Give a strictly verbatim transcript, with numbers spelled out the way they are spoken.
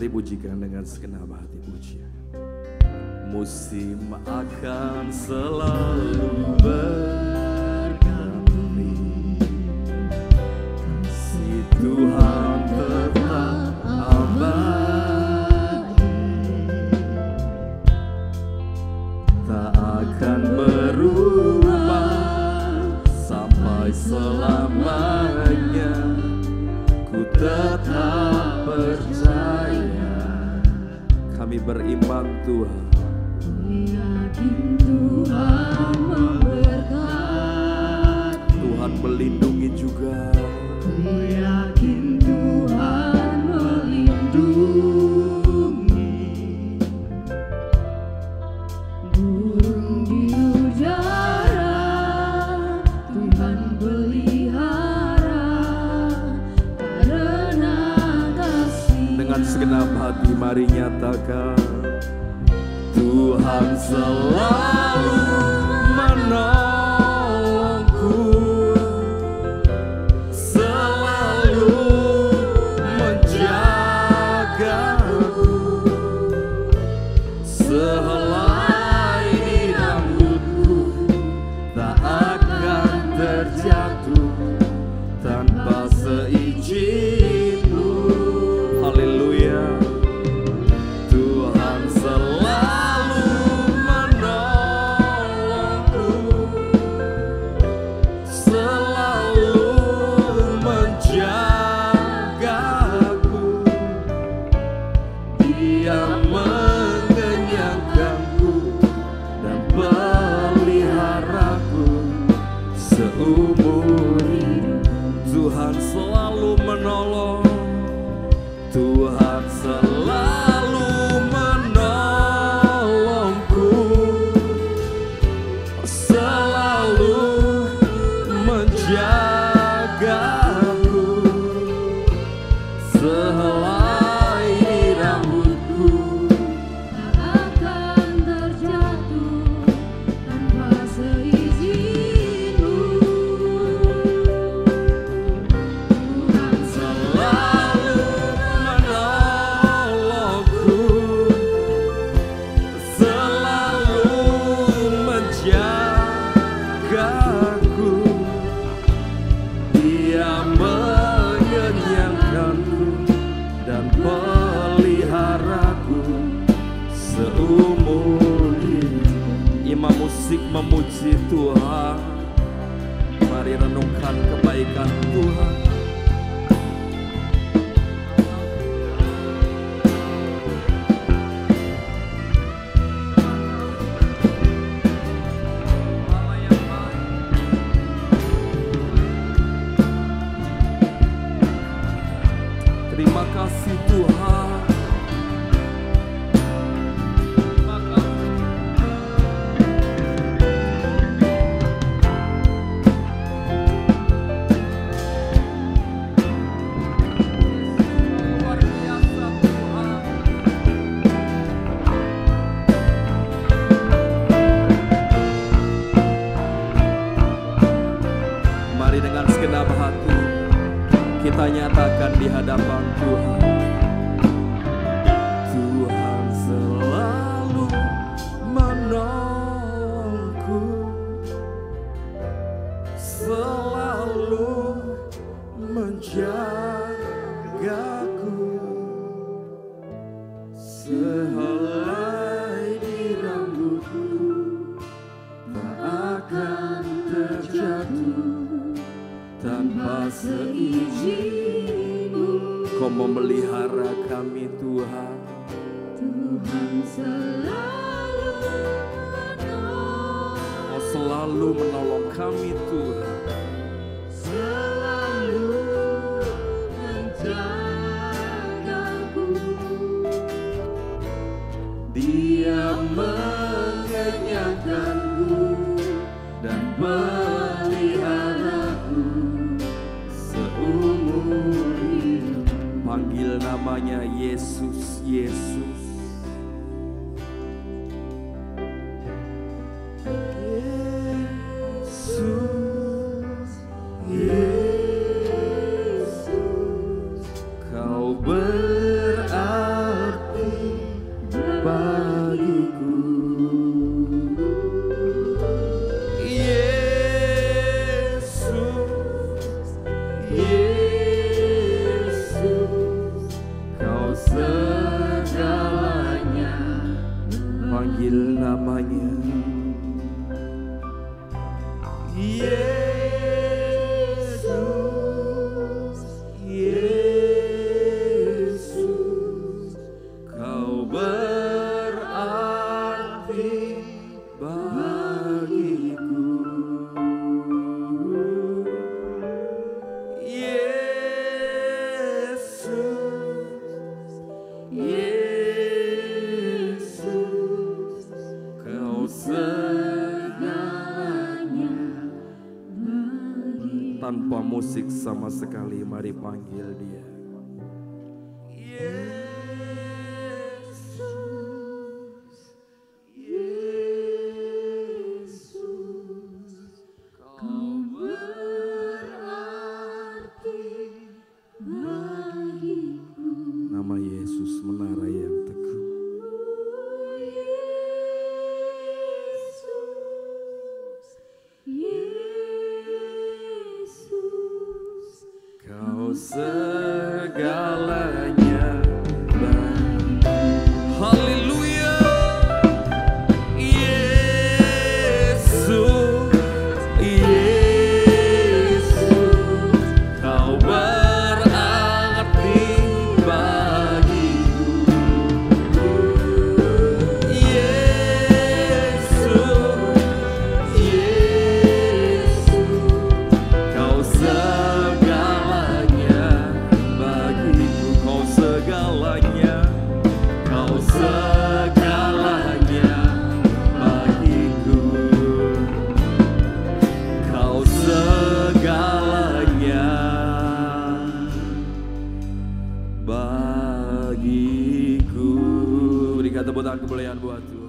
Mari pujikan dengan segenap hati pujian. Musim akan selalu berganti, kasih Tuhan tetap abadi, tak akan berubah sampai selamanya. Ku tetap percaya, kami beriman Tuhan. Yakin Tuhan memberkati, Tuhan melindungi juga. ku yakin Tuhan melindungi, burung di udara Tuhan pelihara karena kasih. Dengan segenap hati mari nyatakan, Tuhan selalu menolongku, selalu menjagaku, sehelai di rambutku tak akan terjatuh tanpa seizin-Mu. Haleluya. Tuhan selalu menolongku, selalu menjagaku, Dia mengenyangkanku dan peliharaku seumur hidup. Tuhan selalu menolong, Tuhan selalu menolongku, selalu menjagaku, sehelai di rambutku Tak akan terjatuh tanpa seizin-Mu. Tuhan selalu menolongku, selalu menjagaku, Dia mengenyangkanku dan peliharaku seumur hidup. Imam musik memuji Tuhan. Mari renungkan kebaikan Tuhan. Terima kasih Tuhan. Terima kasih. Luar biasa Tuhan. Mari dengan segenap hati kita nyatakan di hadapan Tuhan. Tuhan selalu menolongku, selalu menjagaku, sehelai di rambutku tak akan terjatuh tanpa seizin-Mu. Kau memelihara kami Tuhan. Tuhan selalu menolong, Kau selalu menolong kami Tuhan. selalu menjagaku, Dia mengenyangkanku dan peliharaku seumur hidup. Panggil namanya Yesus, Yesus. Yesus, Yesus, Kau berada panggil namanya. Yesus, Yesus, Kau berarti bagiku. Yesus, Yesus, Kau segalanya. Tanpa musik sama sekali, mari panggil Dia. Yesus, Yesus, Kau berarti bagiku. Nama Yesus menara yang teguh. Kau segalanya bagiku. Haleluya. Yesus, Yesus, Kau berarti bagiku. Yesus, Yesus, Kau segalanya bagiku. Kau segalanya, Kau segalanya bagiku. Kau segalanya bagiku. Berikan tepuk tangan kemuliaan buat Tuhan.